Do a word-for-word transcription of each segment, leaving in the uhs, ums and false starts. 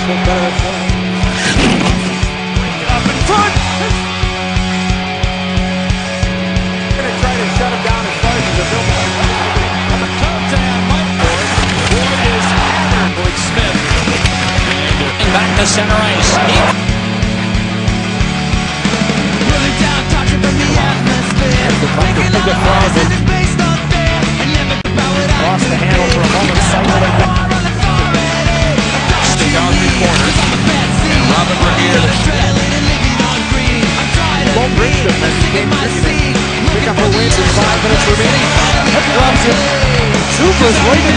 look better at front. Up in front! Gonna try to shut him down as far as the middle. On the toe down, Mike Ward. Ward is hammered with Smith. And back to center ice. Really down, touching from the atmosphere. Making up fires in the base not there. And never lost the handle for a moment. Cycled it back. Down three corners. And Robin Regier. Low Bridgestone as he came Michigan. Pick up her wins with five minutes remaining. That drops it. Zubra's waiting.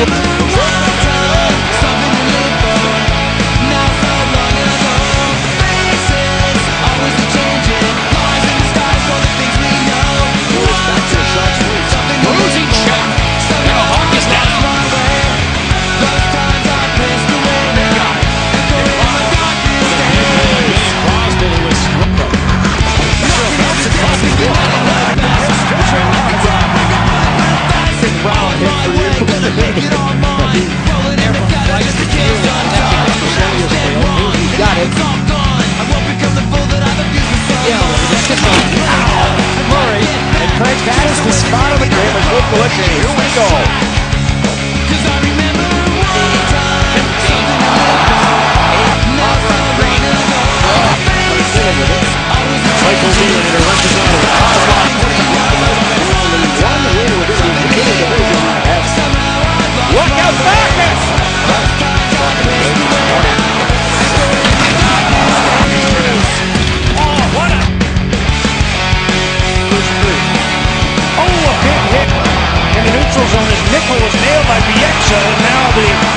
Murray and Craig Pattis the spot of the game and good collection. Here we go. Cause I remember one time Michael Wheeler interrupts on the foul line. Look out back! Zone as Nickel was nailed by Bieksa, and now the